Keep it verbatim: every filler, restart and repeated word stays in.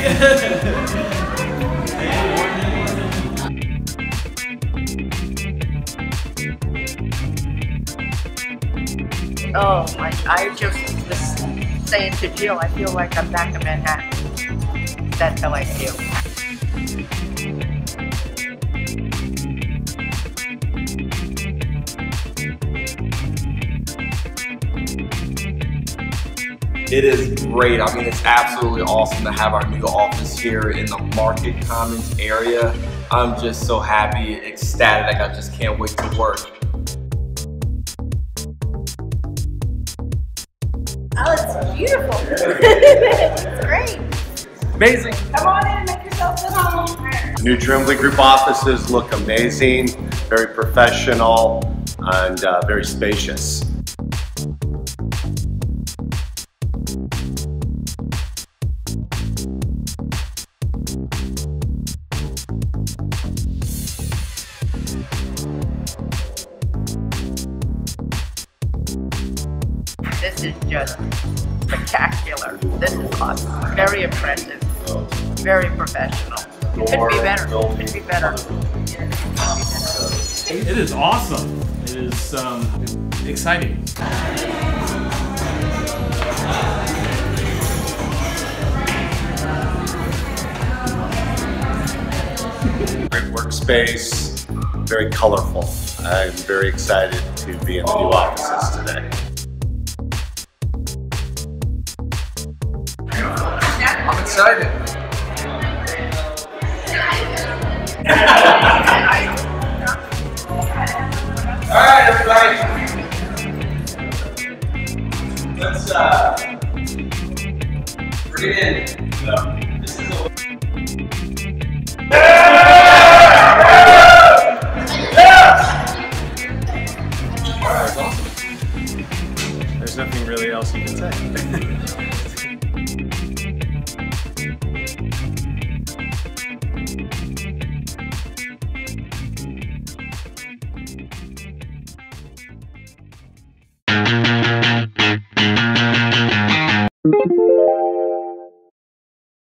Oh, I, I just was saying to Jill, I feel like I'm back in Manhattan. That's how I feel. It is great. I mean, it's absolutely awesome to have our new office here in the Market Commons area. I'm just so happy, ecstatic. I just can't wait to work. Oh, it's beautiful. It's great. Amazing. Come on in and make yourselves at home. New Trembley Group offices look amazing, very professional, and uh, very spacious. This is just spectacular. This is awesome. Very impressive. Very professional. It could be better. It could be better. It is awesome. It is um, exciting. Great workspace, very colorful. I'm very excited to be in the new offices today. I'm excited. All right, everybody. Let's uh, bring it in. Yeah. This is a There's nothing really else you can say.